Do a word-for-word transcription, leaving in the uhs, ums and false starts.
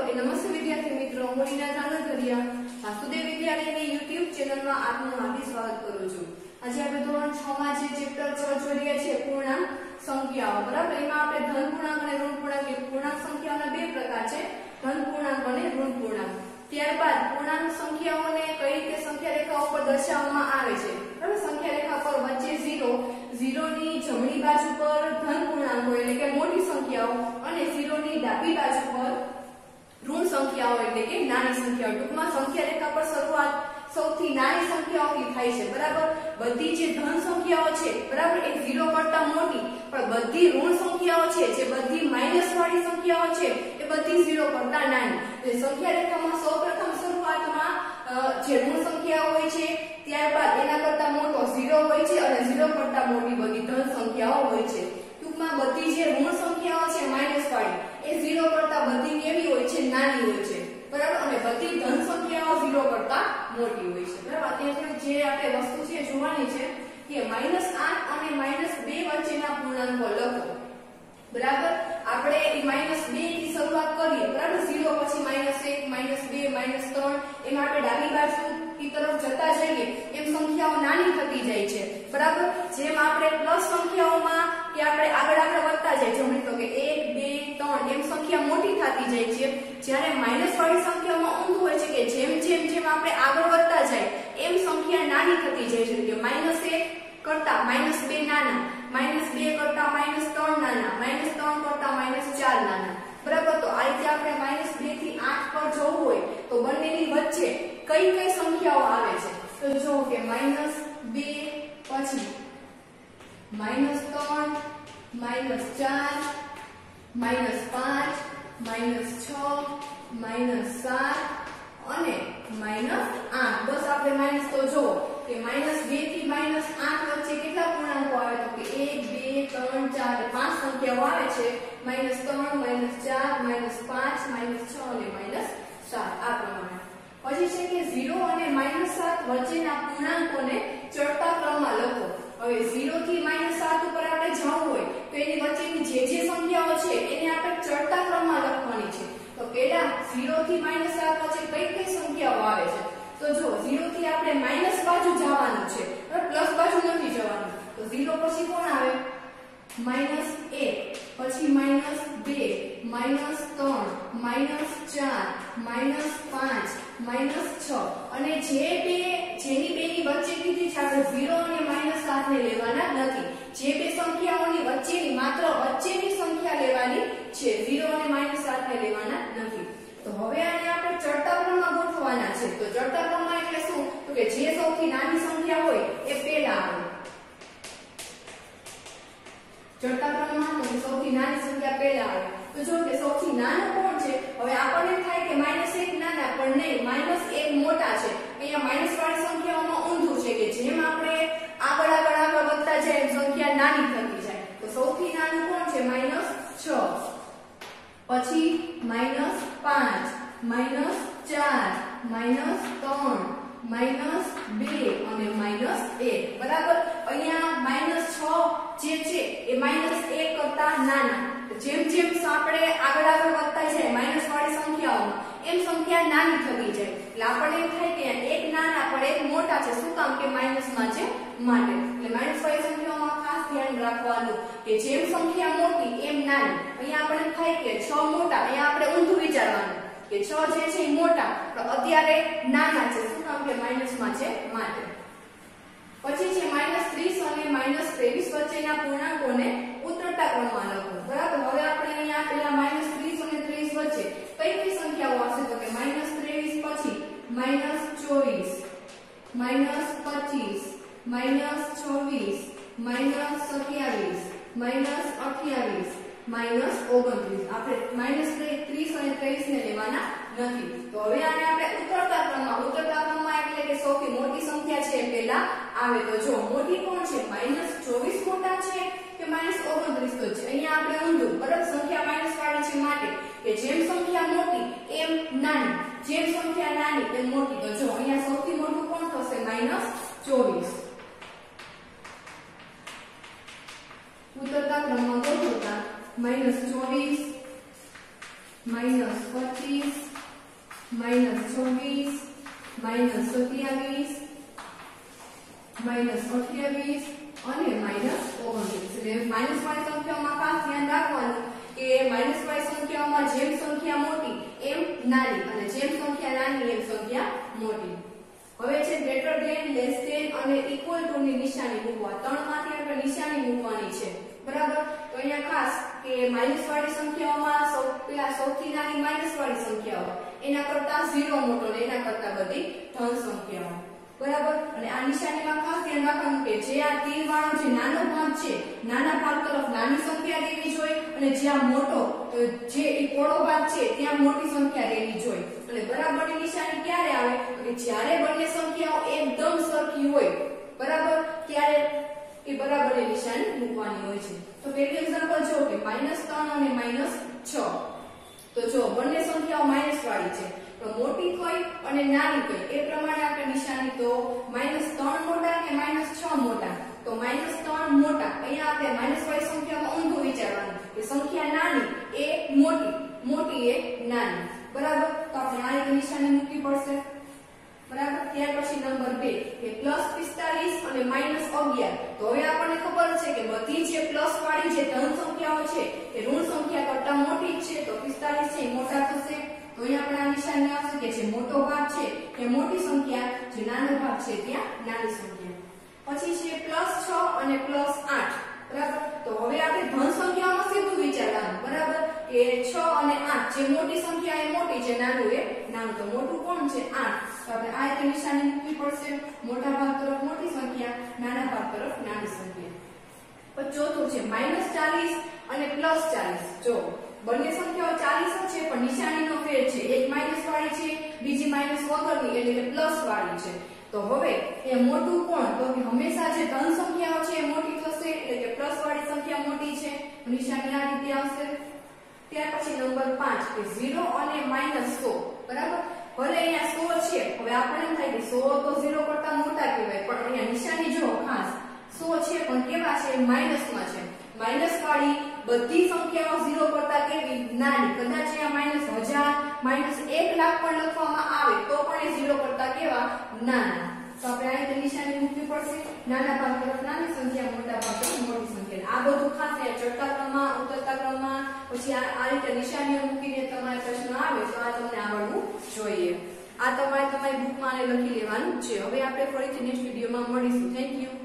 કે નમસ્તે વિદ્યાર્થી મિત્રો, હું રીના ધાંગધ્રિયા વાસુદેવ વિદ્યાલયની યુટ્યુબ ચેનલમાં આપનું હાર્દિક સ્વાગત કરું છું। આજે આપણે ધોરણ છ માં જે ચેપ્ટર છ જોઈ રહ્યા છીએ પૂર્ણાંક સંખ્યાઓ, બરાબર। એમાં આપણે ધન પૂર્ણાંક અને ઋણ પૂર્ણાંક એ પૂર્ણાંક સંખ્યાઓના બે પ્રકાર છે, ધન પૂર્ણાંક અને ઋણ પૂર્ણાંક। ત્યારબાદ પૂર્ણાંક સંખ્યાઓને કઈ રીતે સંખ્યા રેખા ઉપર દર્શાવવામાં આવે છે, બરાબર। સંખ્યા રેખા પર વચ્ચે ઝીરો, ઝીરો ની જમણી બાજુ પર ધન પૂર્ણાંકો એટલે કે મોટી સંખ્યાઓ અને ઝીરો ની ડાબી બાજુ પર ઋણ સંખ્યાઓ એટલે કે નાની સંખ્યાઓ। ટૂંકમાં સંખ્યા રેખા પર શરૂઆત સૌથી નાની સંખ્યાઓથી થાય છે, બરાબર। બધી જે ધન સંખ્યાઓ છે, બરાબર, એ ઝીરો કરતા મોટી, પણ બધી ઋણ સંખ્યાઓ છે, જે બધી માઈનસ વાળી સંખ્યાઓ છે, એ બધી ઝીરો કરતા નાની। એટલે સંખ્યા રેખામાં સૌપ્રથમ શરૂઆતમાં જે ઋણ સંખ્યાઓ હોય છે, ત્યારબાદ એના કરતા મોટો ઝીરો હોય છે અને ઝીરો કરતા મોટી બધી ધન સંખ્યાઓ હોય છે। ટૂંકમાં બધી જે ઋણ સંખ્યાઓ છે માઈનસ વાળી, એ ઝીરો કરતા બધી કેવી હોય છે, નાની હોય છે, બરાબર। અને બધી ધન સંખ્યાઓ ઝીરો કરતા મોટી હોય છે, બરાબર। અત્યારે જે આપણે વસ્તુ છે જોવાની છે કે માઈનસ આઠ અને માઈનસ બે વચ્ચેના પૂર્ણાંકો લખો, બરાબર। આપણે માઈનસ બે થી શરૂઆત કરીએ, બરાબર। ઝીરો પછી માઈનસ એક, માઈનસ બે, માઈનસ ત્રણ, એમ આપણે ડાબી બાજુ ની તરફ જતા જઈએ એમ સંખ્યાઓ નાની થતી જાય છે, બરાબર। જેમ આપણે પ્લસ સંખ્યાઓમાં કે આપણે આગળ આગળ વધતા જાય, જમણી તો કે એક, બે, ત્રણ એમ સંખ્યા મોટી થતી જાય છે, જ્યારે માઈનસ વાળી સંખ્યાઓમાં ઊંધું હોય છે કે જેમ જેમ જેમ આપણે આગળ વધતા જાય એમ સંખ્યા નાની થતી જાય છે, કે માઈનસ એક કરતા માઈનસ બે નાના, માઈનસ બે કરતા માઈનસ ત્રણ નાના, માઈનસ ત્રણ કરતા માઈનસ ચાર નાના, બરાબર। તો આ રીતે આપણે માઈનસ બે થી આઠ પર જવું હોય તો બંનેની વચ્ચે કઈ કઈ સંખ્યાઓ આવે છે, તો જો કે માઈનસ બે પછી માઈનસ ત્રણ, માઈનસ ચાર, માઈનસ પાંચ, માઈનસ છ, માઈનસ સાત અને માઈનસ આઠ। બસ આપણે માઈનસ તો જો કે માઈનસ બે થી માઈનસ આઠ વચ્ચે કેટલા પૂર્ણાંકો આવે, તો કે એક, બે, ત્રણ, ચાર, પાંચ સંખ્યાઓ આવે છે। માઈનસ ત્રણ, માઈનસ ચાર, માઈનસ પાંચ, માઈનસ છ અને માઈનસ સાત આ પ્રમાણે। પછી છે કે ઝીરો અને માઈનસ સાત વચ્ચેના પૂર્ણાંકોને ચડતા ક્રમમાં લખો। હવે ઝીરો થી માઈનસ સાત ઉપર આપણે જવું હોય તો એની વચ્ચેની જે જે સંખ્યાઓ છે એને આપણે ચડતા ક્રમમાં લખવાની છે। તો પહેલા ઝીરો થી માઈનસ સાત વચ્ચે કઈ કઈ સંખ્યાઓ આવે છે, તો જો ઝીરો થી આપણે માઈનસ બાજુ જવાનું છે, પ્લસ બાજુ નથી જવાનું। તો ઝીરો પછી કોણ આવે, માઈનસ એક, પછી માઈનસ બે, માઈનસ ત્રણ, માઈનસ ચાર, માઈનસ પાંચ, માઈનસ છ અને જે બે જેની બે ની વચ્ચે કીધી છે આપણે ઝીરો અને માઈનસ સાત ને લેવાના નથી, જે બે સંખ્યાઓની વચ્ચેની માત્ર વચ્ચેની સંખ્યા લેવાની છે, ઝીરો અને માઈનસ સાત ને લેવાના નથી। તો હવે આને આપણે ચડતા ક્રમમાં ગોઠવવાના છે। તો ચડતા ક્રમમાં એટલે શું, તો કે જે સૌથી નાની સંખ્યા હોય એ પહેલા આવે, ચડતા ક્રમમાં તો સૌથી નાની સંખ્યા પહેલા આવે। તો જો કે સૌથી નાનો કોણ છે, હવે આપણને થાય કે માઈનસ એક નાના, પણ નહીં, માઈનસ એક મોટા છે। અહીંયા માઈનસ વાળી સંખ્યાઓમાં ઊંધું છે કે જેમ આપણે આગળ આગળ આગળ વધતા જાય એમ સંખ્યા નાની થતી જાય। તો સૌથી નાનું કોણ છે, માઈનસ છ, પછી માઈનસ પાંચ, માઈનસ ચાર, માઈનસ ત્રણ, માઈનસ બે અને માઈનસ એક, બરાબર। અહીંયા માઈનસ છ જે છે એ માઈનસ એક કરતા નાના, જેમ જેમ આપણે આગળ આગળ વધતા જાય માઈનસ વાળી સંખ્યાઓમાં એમ સંખ્યા નાની થતી જાય। એટલે આપણને એમ થાય કે એક નાના પણ એક મોટા છે, શું કામ, કે માઈનસ માં છે માટે। એટલે માઈનસ વાળી સંખ્યાઓમાં ખાસ ધ્યાન રાખવાનું કે જેમ સંખ્યા મોટી એમ નાની। અહીંયા આપણને થાય કે છ મોટા, અહીંયા આપણે ઊંધું વિચારવાનું કે છ જે છે એ મોટા પણ અત્યારે નાના છે, શું કામ, કે માઈનસ માં છે માટે। પછી છે માઈનસ ત્રીસ અને માઈનસ ત્રેવીસ વચ્ચેના પૂર્ણાંકોને ઉતરતા ક્રમમાં લખો, બરાબર। હવે આપણે અહીંયા પેલા માઈનસ ત્રીસ અને ત્રેવીસ વચ્ચે કઈ કઈ સંખ્યાઓ આવશે, તો કે માઈનસ ત્રેવીસ પછી માઈનસ ચોવીસ, માઈનસ પચીસ, માઈનસ છવ્વીસ, માઈનસ સત્યાવીસ, માઈનસ અઠ્યાવીસ, માઈનસ ઓગણત્રીસ। આપણે માઈનસ ત્રીસ અને ત્રેવીસ ને લેવાના નથી। તો હવે આને આપણે ઉતરતા ક્રમમાં, ઉતરતા ક્રમમાં એટલે કે સૌથી મોટી સંખ્યા છે પહેલા આવે। તો જો મોટી કોણ છે, માઈનસ ચોવીસ મોટા છે કે માઈનસ ઓગણત્રીસ તો છે, અહીંયા આપણે ઊંધું, બરાબર। સંખ્યા માઈનસ વાળી છે માટે કે જેમ સંખ્યા મોટી એમ નાની, જેમ સંખ્યા નાની એમ મોટી। તો જો અહીંયા સૌથી મોટું કોણ થશે, માઈનસ ચોવીસ। ઉતરતા ક્રમમાં ગોઠવતા માઈનસ ચોવીસ, માઇનસ પચીસ, માઇનસ છવ્વીસ, માઇનસ સત્યાવીસ, માઇનસ અઠ્યાવીસ અને માઇનસ ઓગણત્રીસ. એટલે માઇનસ વાળી સંખ્યાઓમાં ખાસ ધ્યાન રાખવાનું કે માઇનસ વાળી સંખ્યાઓમાં જેમ સંખ્યા મોટી એમ નાની અને જેમ સંખ્યા નાની એમ સંખ્યા મોટી. હવે છે ગ્રેટર ધેન, લેસ ધેન અને ઇક્વલ ટુ ની નિશાની મૂકવા. ત્રણમાંથી આપણે નિશાની મૂકવાની છે, બરાબર. તો અહીંયા ખાસ કે માઇનસ વાળી સંખ્યાઓમાં સૌ પેલા સૌથી નાની માઇનસ વાળી સંખ્યાઓ એના કરતા ઝીરો મોટો ને એના કરતા બધી ધન સંખ્યાઓ, બરાબર. અને આ નિશાનીમાં ખાસ ધ્યાન રાખવાનું કે જે આ તીર વાળો જે નાનો ભાગ છે નાના ભાગ તરફ નાની સંખ્યા દેવી જોઈએ અને જ્યાં મોટો જે એ પોળો ભાગ છે ત્યાં મોટી સંખ્યા દેવી જોઈએ. અને બરાબરની નિશાની ક્યારે આવે કે જ્યારે બંને સંખ્યાઓ એકદમ સરખી હોય, બરાબર, ત્યારે એ બરાબરની નિશાની મૂકવાની હોય છે. તો પહેલું એક્ઝામ્પલ જો કે માઇનસ ત્રણ અને માઇનસ છ. તો જો બંને સંખ્યાઓ માઇનસ વાળી છે તો મોટી કઈ અને નાની કઈ એ પ્રમાણે આપણે નિશાની. તો માઇનસ ત્રણ મોટા કે માઇનસ છ મોટા? તો માઇનસ ત્રણ મોટા. અહીંયા આપણે માઇનસ વાળી સંખ્યામાં ઊંધું વિચારવાનું કે સંખ્યા નાની એ મોટી, મોટી એ નાની, બરાબર. તો આપણે આ રીતે નિશાની મૂકવી પડશે, બરાબર. ત્યાર પછી નંબર બે કે પ્લસ પિસ્તાલીસ અને માઇનસ અગિયાર. તો હવે આપણને ખબર છે કે બધી જે પ્લસ વાળી જે ધન સંખ્યાઓ છે એ ઋણ સંખ્યા કરતા મોટી જ છે. તો પિસ્તાલીસ છે એ મોટા થશે. તો અહીંયા આપણે આ નિશાની આવશે કે જે મોટો ભાગ છે એ મોટી સંખ્યા, જે નાનો ભાગ છે ત્યાં નાની સંખ્યા. પછી છે પ્લસ છ અને પ્લસ આઠ, બરાબર. તો હવે આપણે ધન સંખ્યાઓમાં સીધું વિચારવાનું, બરાબર, કે છ અને આઠ જે મોટી સંખ્યા એ મોટી, જે નાનું એ નાનું. તો મોટું કોણ છે? આઠ. તો આપણે આ રીતે નિશાની મૂકવી પડશે. મોટા ભાગ તરફ મોટી સંખ્યા, નાના ભાગ તરફ નાની સંખ્યા. પછી ચોથું છે માઇનસ ચાલીસ અને પ્લસ ચાલીસ. જો બંને સંખ્યાઓ ચાલીસ જ છે પણ નિશાનીનો ફેર છે. એક માઇનસ વાળી છે, બીજી માઇનસ વગરની એટલે કે પ્લસ વાળી છે. તો હવે એ મોટું કોણ? તો કે હંમેશા જે ધન સંખ્યાઓ છે એ મોટી થશે એટલે કે પ્લસ વાળી સંખ્યા મોટી છે. નિશાની આ રીતે આવશે. ત્યાર પછી નંબર પાંચ કે ઝીરો અને માઇનસ સો, બરાબર. ભલે અહીંયા સો છે, હવે આપણને એમ થાય કે સો તો ઝીરો કરતા મોટા કહેવાય, પણ અહીંયા નિશાની જો ખાસ સો છે પણ કેવા છે? માઇનસમાં છે. માઇનસ વાળી બધી સંખ્યાઓ ઝીરો કરતા કેવી? નાની. કદાચ અહીંયા માઇનસ હજાર, માઇનસ એક લાખ પણ લખવામાં આવે તો પણ એ ઝીરો કરતા કેવા? નાના. તો આપણે આ રીતે નિશાની મૂકવી પડશે. નાના ભાગ તરફ નાની સંખ્યા, મોટા ભાગ તરફ મોટી સંખ્યા. આ બધું ખાસ ચડતા ક્રમમાં, ઉતરતા ક્રમમાં, પછી આ આ રીતે નિશાનીઓ મૂકીને તમારે પ્રશ્ન આવે તો આ તમને આવડવું જોઈએ. આ તમારે તમારી બુકમાં લખી લેવાનું છે. હવે આપણે ફરીથી નેક્સ્ટ વિડીયોમાં મળીશું. Thank you.